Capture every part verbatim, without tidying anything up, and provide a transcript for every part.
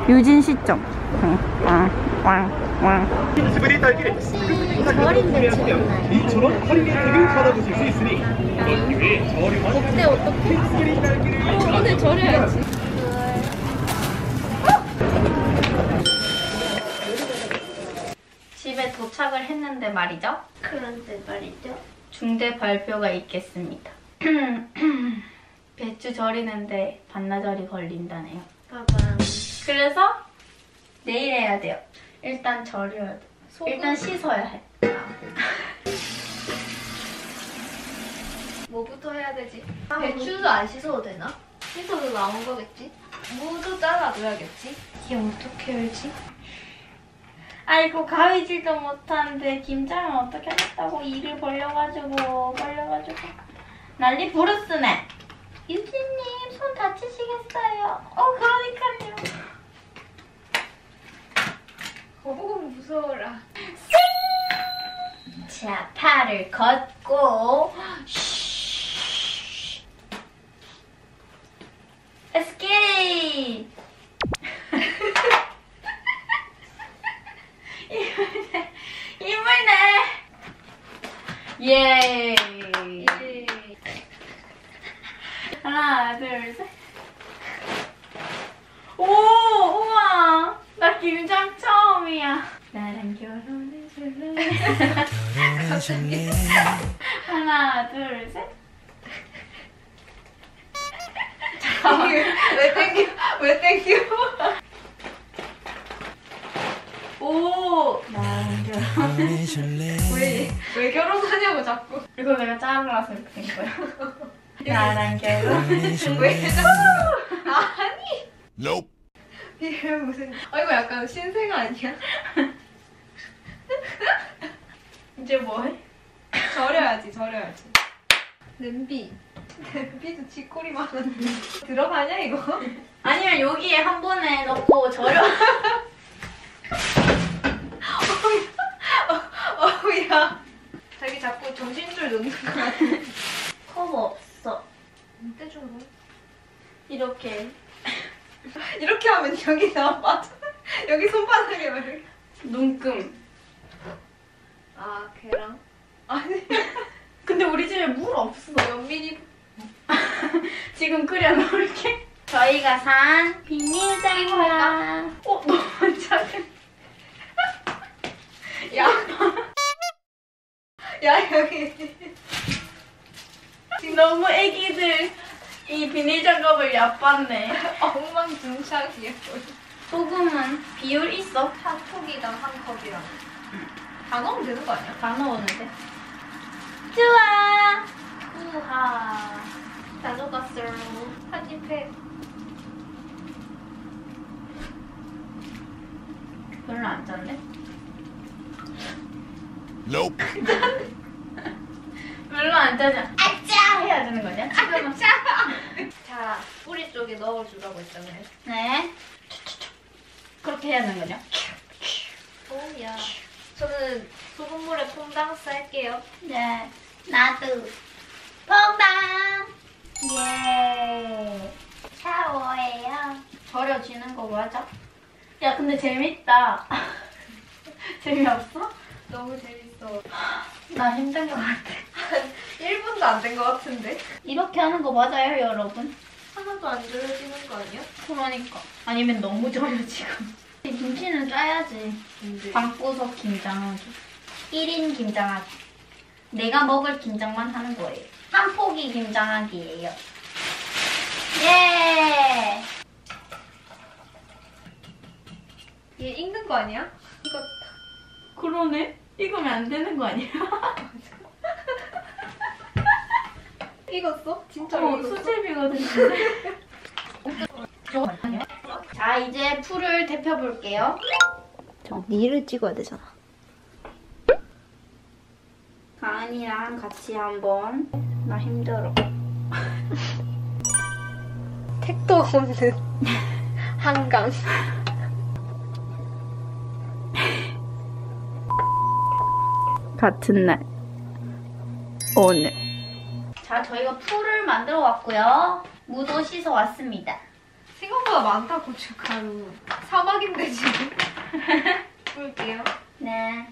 유진 시점. 왕왕왕. 절인데 지금 이처럼 할인 혜택을 받아보실 수 있으니 이번 기회에 저렴한 그때 어떻게? 어, 오늘 절여야지. 집에 도착을 했는데 말이죠. 그런데 말이죠. 중대 발표가 있겠습니다. 배추 절이는데 반나절이 걸린다네요. 봐봐. 그래서 내일 해야 돼요. 일단 절여야 돼. 소금. 일단 씻어야 해. 뭐부터 해야 되지? 배추도 안 씻어도 되나? 씻어도 나온 거겠지? 무도 잘라줘야겠지? 이게 어떻게 열지? 아이고 가위질도 못하는데 김장은 어떻게 하겠다고 일을 벌려가지고 벌려가지고 난리 부르스네. 유진님 손 다치시겠어요. 어 그러니까요. 거북은 무서워라. 자 팔을 걷고 Let's get it. 이물네 이물네. 예. 하나 둘 셋. 오 우와 나 김장 처음이야. 나랑 결혼해줄래? 결혼해줄래? 하나 둘 셋. 왜 땡겨? 왜 땡겨? 오 나랑 결혼해줄래? 왜, 왜 결혼하냐고 자꾸. 이거 내가 자르라서 이렇게 된 거야. 나랑 결혼해줄래? 왜 자꾸. 아니. Nope. 이게 무슨. 아, 이거 약간 신생 아니야? 이제 뭐해? 절여야지, 절여야지. 냄비. 냄비도 쥐꼬리 많은데. 들어가냐, 이거? 아니면 여기에 한 번에 넣고 절여. 어우야. 자기 자꾸 정신줄 놓는 거 같아. 커버 없어. 떼주는 거? 이렇게 이렇게 하면 여기 나 빠져. 여기 손바닥에 막 이렇게. 눈금. 아, 걔랑? 아니. 근데 우리 집에 물 없어. 연민이. 지금 끓여 놓을게. 저희가 산 비닐장이야. 어 너무 작은. 야. 야, 여기. 너무 애기들 이 비닐장갑을 얕봤네. 엉망진창이야. 소금은 비율 있어? 한 톡이당 한 컵이랑. 다 넣으면 되는 거 아니야? 다 넣었는데. 좋아. 우하. 다 녹았어. 사진팩. 별로 안 짠데? Nope. 별로 안 짜잖아. 아짜 해야 되는 거냐? 지금은. 자, 뿌리 쪽에 넣어주라고 했잖아요. 네. 그렇게 해야 되는 거냐? 오야. 저는 소금물에 퐁당스 할게요. 네. 나도. 퐁당. 예. 샤워해요. 절여지는 거 맞아? 야 근데 재밌다. 재미없어? 너무 재밌어. 나 힘든 거 같아. 한 일 분도 안 된 거 같은데? 이렇게 하는 거 맞아요 여러분? 하나도 안 절여지는 거 아니야? 그러니까. 아니면 너무 절여 지금. 김치는 짜야지. 근데. 방구석 김장하기. 일 인 김장하기. 내가 먹을 김장만 하는 거예요. 한 포기 김장하기예요. 예! 얘 익는 거 아니야? 이거. 그러네? 익으면 안 되는 거 아니야? 익었어? 진짜 어, 익었어? 수제비가 됐는데? 자, 이제 풀을 데펴볼게요. 저 니를 찍어야 되잖아. 가은이랑 같이 한번. 나 힘들어. 택도 없는 한강. 같은 날 오늘. 자, 저희가 풀을 만들어 왔고요. 무도 씻어 왔습니다. 생각보다 많다 고춧가루. 사막인데 지금. 볼게요. 네.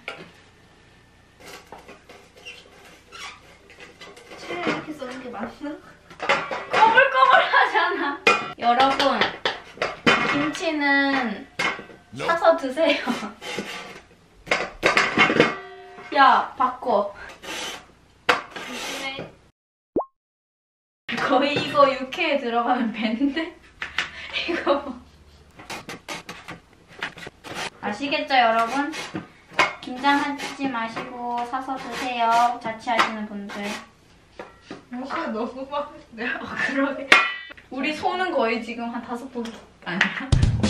채 이렇게 써는 게 맞나? 꼬불꼬불하잖아. 여러분, 김치는 사서 드세요. 야, 바꿔. 조심해. 거의 이거 육회에 들어가면 배인데? 이거. 아시겠죠, 여러분? 긴장하지 마시고 사서 드세요. 자취하시는 분들. 뭐가 너무 많은데. 아, 그러게. 우리 손은 거의 지금 한 다섯 번 아니야?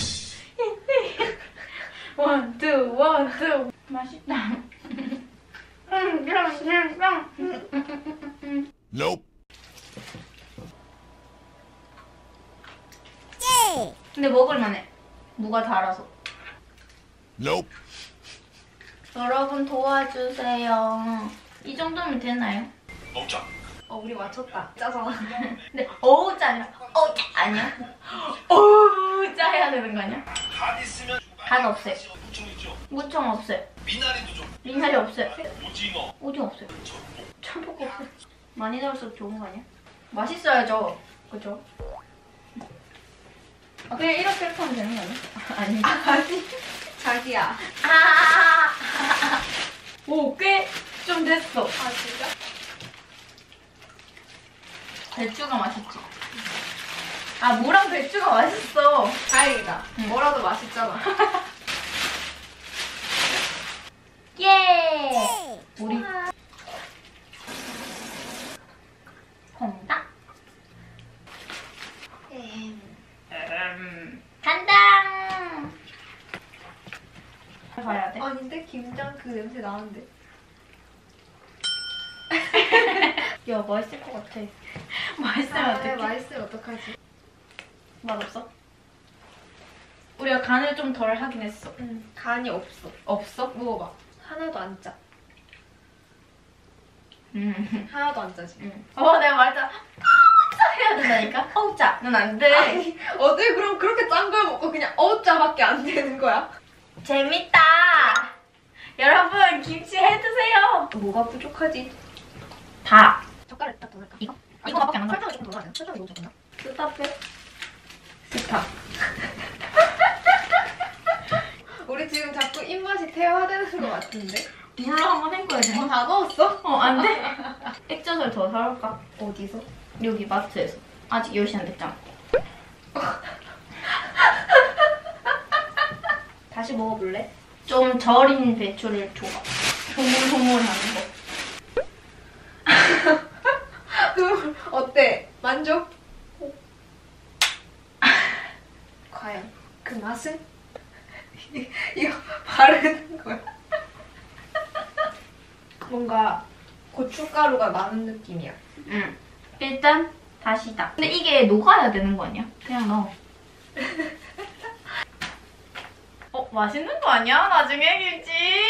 원, 투, 원, 투. 맛있다. 음, 음, 음. Nope. 근데 먹을만해. 무가 달아서. Nope. 여러분 도와주세요. 이 정도면 되나요? 먹자. 어, 우리 맞췄다. 짜잖아. 근데 어우 짜 아니라 어우 짜 아니야? 어우 짜 해야 되는 거 아니야? 간 있으면 간 없어요. 무청 있죠. 무청 없어요. 미나리도 좀. 미나리 없어요. 오징어. 오징어 없어요. 참복 없어요. 많이 넣을수록 좋은 거 아니야? 맛있어야죠. 그죠? 아, 그냥 이렇게 이렇게 하면 되는 거 아니야? 아니. 아니. 자기야. 아! 오, 꽤 좀 됐어. 아, 진짜? 배추가 맛있지? 아, 무랑 배추가 맛있어. 다행이다. 응. 뭐라도 맛있잖아. 예! 우리 콩닥. 음. 음. 간당! 봐야 돼. 아닌데? 김장 그 냄새 나는데? 야, 맛있을 것 같아. 맛있으면 아, 어떡해? 맛있으면 어떡하지? 맛없어? 우리가 간을 좀 덜 하긴 했어. 응. 간이 없어. 없어? 먹어봐. 하나도 안 짜. 음. 하나도 안 짜지. 응. 어, 내가 말했잖아. 어우, 짜 해야 된다니까? 어우, 짜. 넌 안 돼. 아니, 어떻게 그럼 그렇게 짠 걸 먹고 그냥 어짜밖에 안 되는 거야? 재밌다. 여러분, 김치 해드세요. 뭐가 부족하지? 다. 젓가락 딱 더 넣을까? 이거? 이거밖에 안 넣어. 설탕을 조금 더 넣어야 되나? 설탕이 너무 적었나? 스타페? 스타. 우리 지금 자꾸 입맛이 태화되는 것 같은데? 물로 한번 헹궈야 어, 되나? 다 넣었어? 어, 안 돼? 액젓을 더 사올까? 어디서? 여기 마트에서. 아직 열 시 안 됐잖아. 다시 먹어볼래? 좀 절인 배추를 줘봐. 소물소물하는 거. 그 어때? 만족? 과연 그 맛은? 이거 바르는 거야. 뭔가 고춧가루가 많은 느낌이야. 응. 일단 다시다. 근데 이게 녹아야 되는 거 아니야? 그냥 넣어. 어, 맛있는 거 아니야? 나중에 김치?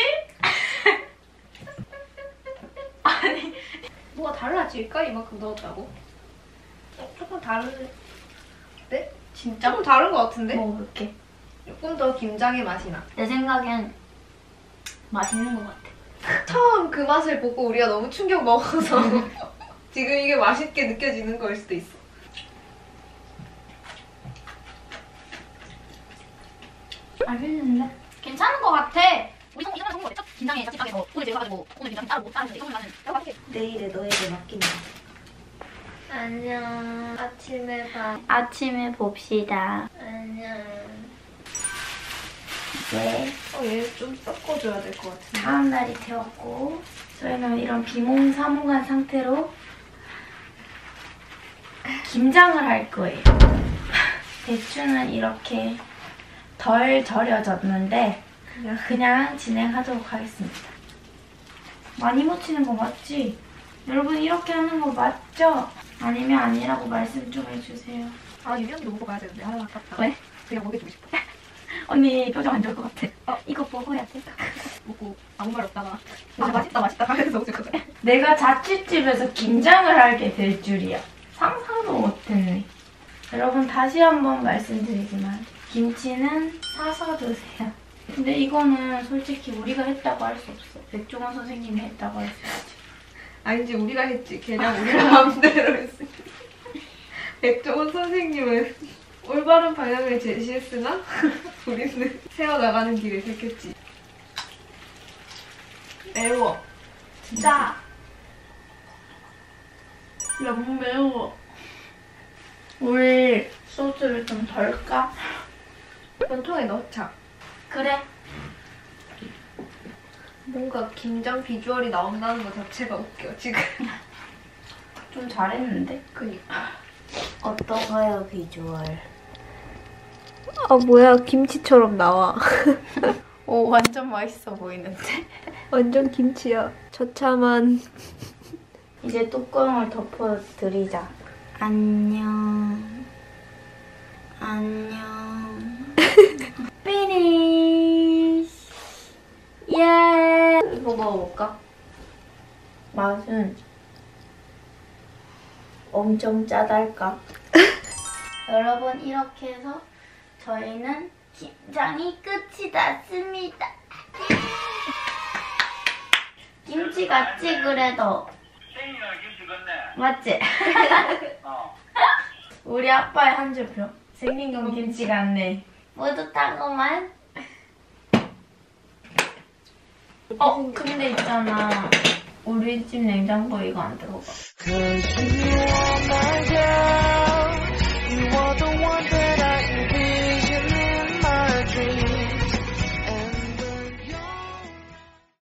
아니. 뭐가 달라질까? 이만큼 넣었다고? 어, 조금 다른데? 진짜? 조금 다른 것 같은데? 먹어볼게. 조금 더 김장의 맛이 나. 내 생각엔 맛있는 것 같아. 처음 그 맛을 보고 우리가 너무 충격 먹어서 지금 이게 맛있게 느껴지는 거일 수도 있어. 맛있는데? 괜찮은 것 같아. 우리 성 이상한 성공 첫 긴장에 자취방에서 오늘 제가 가지고 오늘 긴장 따로 못 따는데 이거는 나는 내가 맛있게. 내일에 너에게 맡긴다. 안녕. 아침에 봐. 아침에 봅시다. 안녕. 네. 어, 얘 좀 섞어줘야 될 것 같은데. 다음 날이 되었고 저희는 이런 비몽사몽한 상태로 김장을 할 거예요. 배추는 이렇게 덜 절여졌는데 그냥. 그냥 진행하도록 하겠습니다. 많이 묻히는 거 맞지? 여러분 이렇게 하는 거 맞죠? 아니면 아니라고 말씀 좀 해주세요. 아, 유명도 먹어봐야 되는데. 아, 아깝다. 왜? 그냥 먹여주고 싶어. 언니 표정 안 좋을 것 같아. 어, 이거 먹어야 돼. 먹고 아무 말 없다가 아, 맛있다 맛있다 하면서 먹을 거잖아. 내가 자취집에서 김장을 하게 될 줄이야. 상상도 못했네. 여러분 다시 한번 말씀드리지만 김치는 사서 드세요. 근데 이거는 솔직히 우리가 했다고 할 수 없어. 백종원 선생님이 했다고 할 수 있지. 아니지, 우리가 했지. 걔랑 우리가 마음대로 했으니. 백종원 선생님은 올바른 방향을 제시했으나 우리는 세워나가는 길을 택했지. 매워. 짜. 너무 매워. 우리 소스를 좀 덜까? 이건 통에 넣자. 그래. 뭔가 김장 비주얼이 나온다는 것 자체가 웃겨, 지금. 좀 잘했는데? 그니까. 어떤가요, 비주얼? 아, 뭐야. 김치처럼 나와. 오, 완전 맛있어 보이는데? 완전 김치야. 처참한. 이제 뚜껑을 덮어드리자. 안녕. 안녕. 피니쉬. 예. 이거 먹어볼까? 맛은 엄청 짜달까? 여러분, 이렇게 해서 저희는 김장이 끝이 났습니다. 김치 같지, 그래도? 생이랑 김치 같네. 맞지? 어. 우리 아빠의 한 줄평. 생긴 건 김치 같네. 뿌듯하구만. 어, 근데 있잖아. 우리 집 냉장고에 이거 안 들어가.